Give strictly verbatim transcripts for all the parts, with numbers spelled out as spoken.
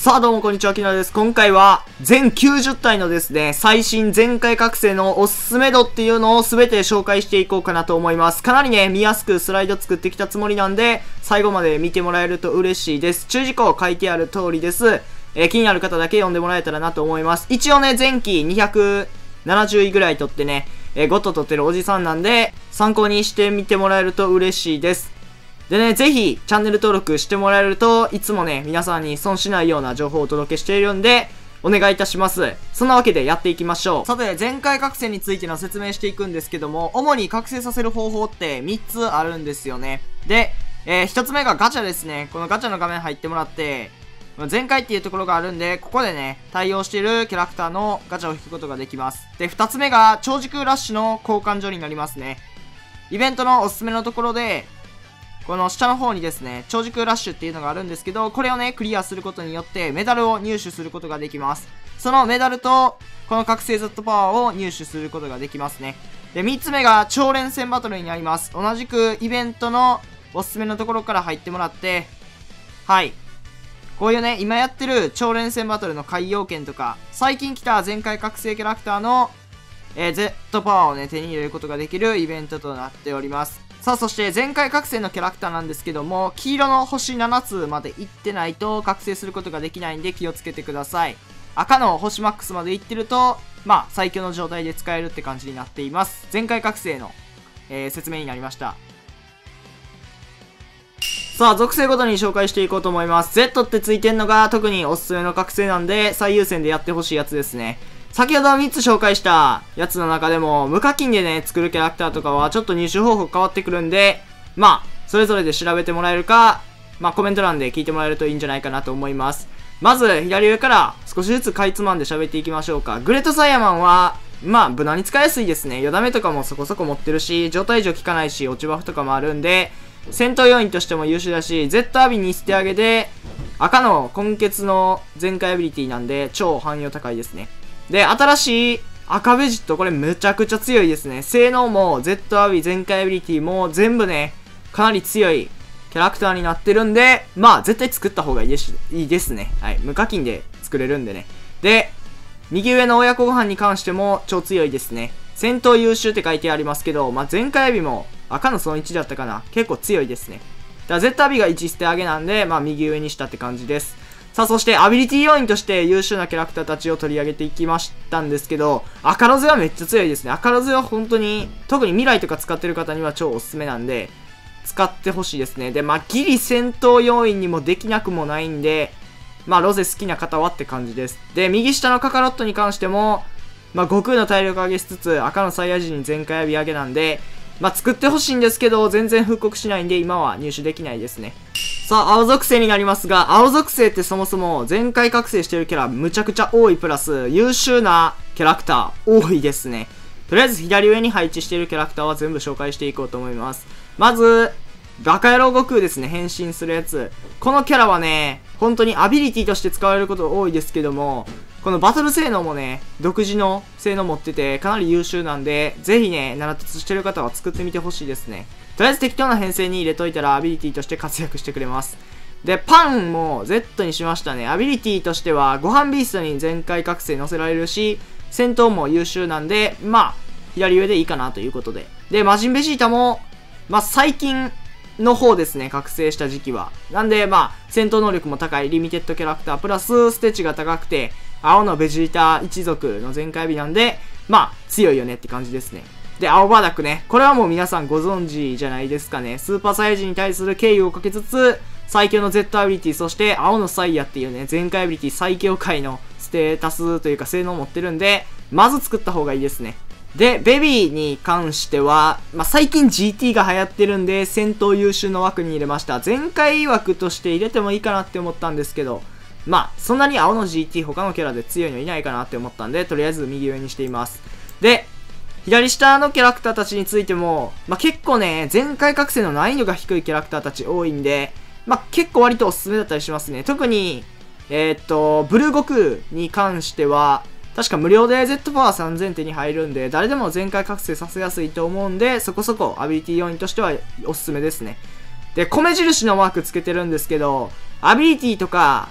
さあどうもこんにちは、きなです。今回は全きゅうじゅったいのですね、最新全開覚醒のおすすめ度っていうのを全て紹介していこうかなと思います。かなりね、見やすくスライド作ってきたつもりなんで、最後まで見てもらえると嬉しいです。注意事項書いてある通りです。えー、気になる方だけ読んでもらえたらなと思います。一応ね、前期にひゃくななじゅういぐらい取ってね、えー、ゴッド取ってるおじさんなんで、参考にしてみてもらえると嬉しいです。でね、ぜひ、チャンネル登録してもらえると、いつもね、皆さんに損しないような情報をお届けしているんで、お願いいたします。そんなわけでやっていきましょう。さて、全開覚醒についての説明していくんですけども、主に覚醒させる方法ってみっつあるんですよね。で、えー、ひとつめがガチャですね。このガチャの画面入ってもらって、全開っていうところがあるんで、ここでね、対応しているキャラクターのガチャを引くことができます。で、ふたつめが超時空ラッシュの交換所になりますね。イベントのおすすめのところで、この下の方にですね、超時空ラッシュっていうのがあるんですけど、これをね、クリアすることによってメダルを入手することができます。そのメダルと、この覚醒 Z パワーを入手することができますね。で、みっつめが超連戦バトルになります。同じくイベントのおすすめのところから入ってもらって、はい。こういうね、今やってる超連戦バトルの海洋圏とか、最近来た全開覚醒キャラクターの、えー、Z パワーをね、手に入れることができるイベントとなっております。さあ、そして全開覚醒のキャラクターなんですけども、黄色の星ななつまで行ってないと覚醒することができないんで気をつけてください。赤の星マックスまで行ってると、まあ、最強の状態で使えるって感じになっています。全開覚醒の、えー、説明になりました。さあ、属性ごとに紹介していこうと思います。Z ってついてんのが特におすすめの覚醒なんで、最優先でやってほしいやつですね。先ほどみっつ紹介したやつの中でも、無課金でね、作るキャラクターとかはちょっと入手方法変わってくるんで、まあ、それぞれで調べてもらえるか、まあコメント欄で聞いてもらえるといいんじゃないかなと思います。まず、左上から少しずつかいつまんで喋っていきましょうか。グレートサイヤマンは、まあ、無難に使いやすいですね。よだめとかもそこそこ持ってるし、状態異常効かないし、落ちバフとかもあるんで、戦闘要員としても優秀だし、Z アビに捨て上げで、赤の根血の全開アビリティなんで、超汎用高いですね。で、新しい赤ベジット、これめちゃくちゃ強いですね。性能も Z アビ全開アビリティも全部ね、かなり強いキャラクターになってるんで、まあ絶対作った方がいいです、いいですね。はい。無課金で作れるんでね。で、右上の親子ご飯に関しても超強いですね。戦闘優秀って書いてありますけど、まあ全開アビも赤のそのいちだったかな。結構強いですね。だから Z アビがいち捨て上げなんで、まあ右上にしたって感じです。さあ、そして、アビリティ要員として優秀なキャラクターたちを取り上げていきましたんですけど、赤ロゼはめっちゃ強いですね。赤ロゼは本当に、特に未来とか使ってる方には超おすすめなんで、使ってほしいですね。で、まあ、ギリ戦闘要員にもできなくもないんで、まあ、ロゼ好きな方はって感じです。で、右下のカカロットに関しても、まあ、悟空の体力上げしつつ、赤のサイヤ人に全開アビ上げなんで、まあ、作ってほしいんですけど、全然復刻しないんで、今は入手できないですね。さあ、青属性になりますが、青属性ってそもそも全開覚醒してるキャラむちゃくちゃ多いプラス、優秀なキャラクター多いですね。とりあえず左上に配置しているキャラクターは全部紹介していこうと思います。まず、バカ野郎悟空ですね、変身するやつ。このキャラはね、本当にアビリティとして使われること多いですけども、このバトル性能もね、独自の性能持ってて、かなり優秀なんで、ぜひね、習得してる方は作ってみてほしいですね。とりあえず適当な編成に入れといたらアビリティとして活躍してくれます。で、パンも Z にしましたね。アビリティとしては、ご飯ビーストに全開覚醒乗せられるし、戦闘も優秀なんで、まあ、左上でいいかなということで。で、魔人ベジータも、まあ、最近の方ですね、覚醒した時期は。なんで、まあ、戦闘能力も高いリミテッドキャラクター、プラスステッチが高くて、青のベジータ一族の全開日なんで、まあ、強いよねって感じですね。で、青バーダックね。これはもう皆さんご存知じゃないですかね。スーパーサイヤ人に対する敬意をかけつつ、最強の Z アビリティ、そして青のサイヤっていうね、全開アビリティ最強界のステータスというか性能を持ってるんで、まず作った方がいいですね。で、ベビーに関しては、まあ、最近 ジーティー が流行ってるんで、戦闘優秀の枠に入れました。全開枠として入れてもいいかなって思ったんですけど、まあ、そんなに青の ジーティー 他のキャラで強いのいないかなって思ったんで、とりあえず右上にしています。で、左下のキャラクターたちについても、まあ、結構ね、全開覚醒の難易度が低いキャラクターたち多いんで、まあ、結構割とおすすめだったりしますね。特に、えー、っと、ブルー悟空に関しては、確か無料で Z パワーさんぜん手に入るんで、誰でも全開覚醒させやすいと思うんで、そこそこアビリティ要員としてはおすすめですね。で、米印のマークつけてるんですけど、アビリティとか、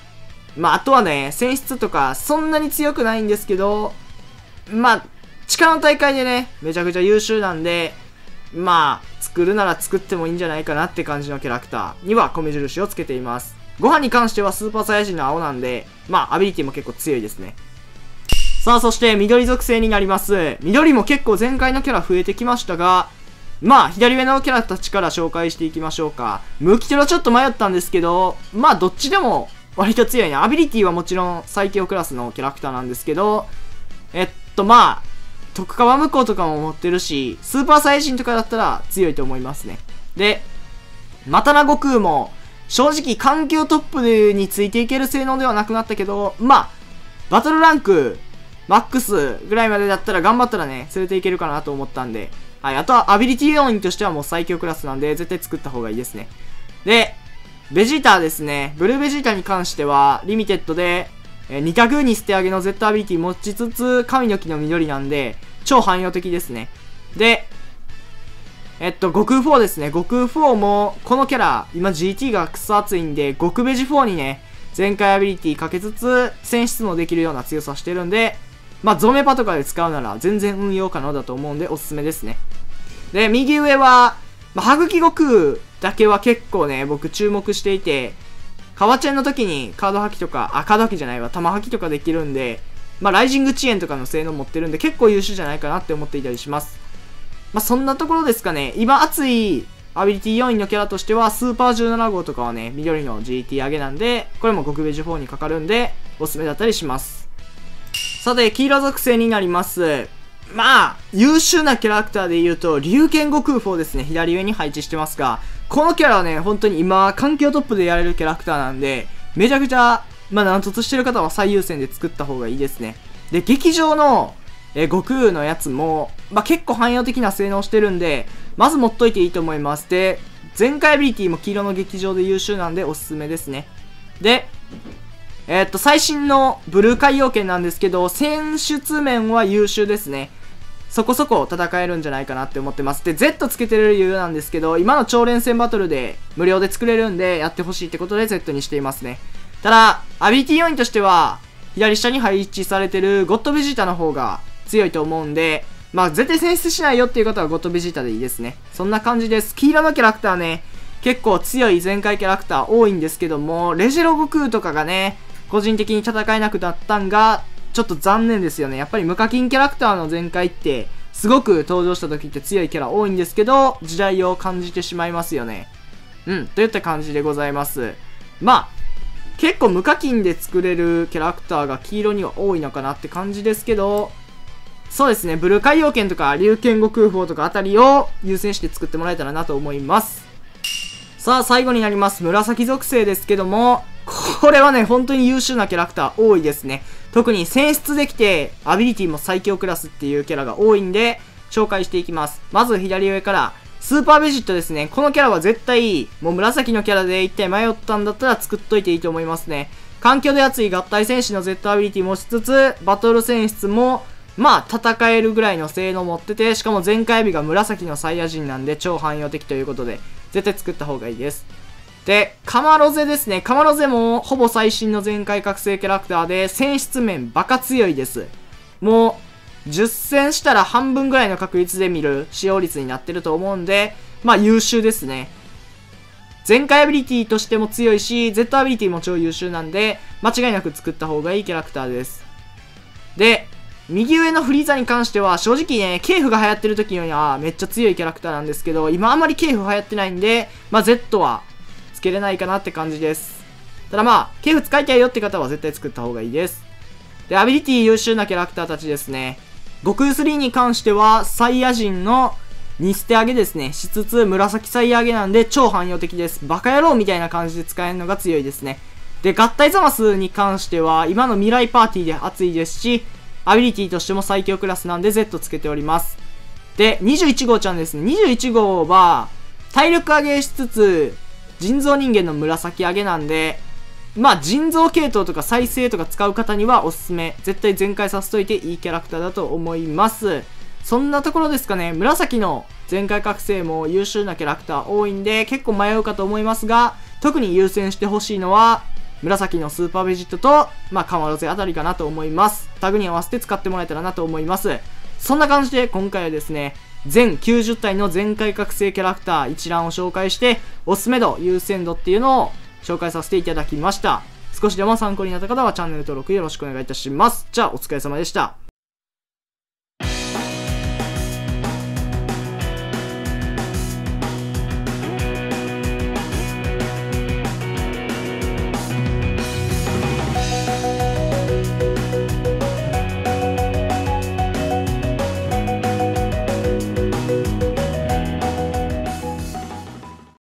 まあ、あとはね、選出とかそんなに強くないんですけど、まあ、力の大会でね、めちゃくちゃ優秀なんで、まあ、作るなら作ってもいいんじゃないかなって感じのキャラクターには米印をつけています。ご飯に関してはスーパーサイヤ人の青なんで、まあ、アビリティも結構強いですね。さあ、そして緑属性になります。緑も結構前回のキャラ増えてきましたが、まあ、左上のキャラたちから紹介していきましょうか。ムキテロちょっと迷ったんですけど、まあ、どっちでも割と強いね。アビリティはもちろん最強クラスのキャラクターなんですけど、えっと、まあ、徳川向こうとかも持ってるし、スーパーサイヤ人とかだったら強いと思いますね。で、マタナ悟空も、正直環境トップについていける性能ではなくなったけど、まあ、バトルランク、マックスぐらいまでだったら頑張ったらね、連れていけるかなと思ったんで、はい、あとはアビリティ要因としてはもう最強クラスなんで、絶対作った方がいいですね。で、ベジータですね。ブルーベジータに関しては、リミテッドで、えー、に択に捨て上げの Z アビリティ持ちつつ、神の木の緑なんで、超汎用的ですね。で、えっと、悟空フォーですね。悟空フォーも、このキャラ、今 ジーティー がクソ熱いんで、極ベジフォーにね、全開アビリティかけつつ、選出もできるような強さしてるんで、まあ、ゾメパとかで使うなら、全然運用可能だと思うんで、おすすめですね。で、右上は、まあ、歯茎悟空だけは結構ね、僕注目していて、カワチェンの時にカード破棄とか、あ、カード破棄じゃないわ、弾破棄とかできるんで、まあ、ライジング遅延とかの性能持ってるんで、結構優秀じゃないかなって思っていたりします。まあ、そんなところですかね。今熱いアビリティ要因のキャラとしては、スーパーじゅうなな号とかはね、緑の ジーティー 上げなんで、これも極ベジフォーにかかるんで、おすすめだったりします。さて、黄色属性になります。まあ、優秀なキャラクターで言うと、龍剣悟空フォーですね。左上に配置してますが、このキャラはね、本当に今、環境トップでやれるキャラクターなんで、めちゃくちゃ、まあ、難突してる方は最優先で作った方がいいですね。で、劇場の、えー、悟空のやつも、まあ、結構汎用的な性能してるんで、まず持っといていいと思います。で、全開アビリティも黄色の劇場で優秀なんでおすすめですね。で、えー、っと、最新のブルー海洋圏なんですけど、選出面は優秀ですね。そこそこ戦えるんじゃないかなって思ってます。で、Z つけてる理由なんですけど、今の超連戦バトルで無料で作れるんで、やってほしいってことで Z にしていますね。ただ、アビリティ要因としては、左下に配置されてるゴッドベジータの方が強いと思うんで、まあ、絶対選出しないよっていう方はゴッドベジータでいいですね。そんな感じです。黄色のキャラクターね、結構強い全開キャラクター多いんですけども、レジェロ悟空とかがね、個人的に戦えなくなったんが、ちょっと残念ですよね。やっぱり無課金キャラクターの全開って、すごく登場した時って強いキャラ多いんですけど、時代を感じてしまいますよね。うん、といった感じでございます。まあ、結構無課金で作れるキャラクターが黄色には多いのかなって感じですけど、そうですね、ブルー海洋圏とか龍剣悟空フォーとかあたりを優先して作ってもらえたらなと思います。さあ、最後になります。紫属性ですけども、これはね、本当に優秀なキャラクター多いですね。特に選出できて、アビリティも最強クラスっていうキャラが多いんで、紹介していきます。まず左上から、スーパーベジットですね。このキャラは絶対、もう紫のキャラで一体迷ったんだったら作っといていいと思いますね。環境で熱い合体戦士の Z アビリティ持ちつつ、バトル選出も、まあ、戦えるぐらいの性能持ってて、しかも全開日が紫のサイヤ人なんで超汎用的ということで、絶対作った方がいいです。で、カマロゼですね。カマロゼもほぼ最新の全開覚醒キャラクターで、選出面バカ強いです。もう、じゅっ戦したら半分ぐらいの確率で見る使用率になってると思うんで、まあ優秀ですね。全開アビリティとしても強いし、Z アビリティも超優秀なんで、間違いなく作った方がいいキャラクターです。で、右上のフリーザに関しては、正直ね、ケイフが流行ってる時にはめっちゃ強いキャラクターなんですけど、今あんまりケイフ流行ってないんで、まあ Z はつけれないかなって感じです。ただまあ、ケイフ使いたいよって方は絶対作った方がいいです。で、アビリティ優秀なキャラクターたちですね。悟空スリーに関しては、サイヤ人のに捨て上げですね。しつつ、紫サイヤ上げなんで超汎用的です。バカ野郎みたいな感じで使えるのが強いですね。で、合体ザマスに関しては、今の未来パーティーで熱いですし、アビリティとしても最強クラスなんで Z つけております。で、にじゅういち号ちゃんですね。にじゅういち号は、体力上げしつつ、人造人間の紫上げなんで、まあ人造系統とか再生とか使う方にはおすすめ。絶対全開させといていいキャラクターだと思います。そんなところですかね。紫の全開覚醒も優秀なキャラクター多いんで、結構迷うかと思いますが、特に優先してほしいのは、 紫のスーパーベジットと、まあ、カマロゼあたりかなと思います。タグに合わせて使ってもらえたらなと思います。そんな感じで今回はですね、全きゅうじゅったいの全開覚醒キャラクター一覧を紹介して、おすすめ度、優先度っていうのを紹介させていただきました。少しでも参考になった方はチャンネル登録よろしくお願いいたします。じゃあお疲れ様でした。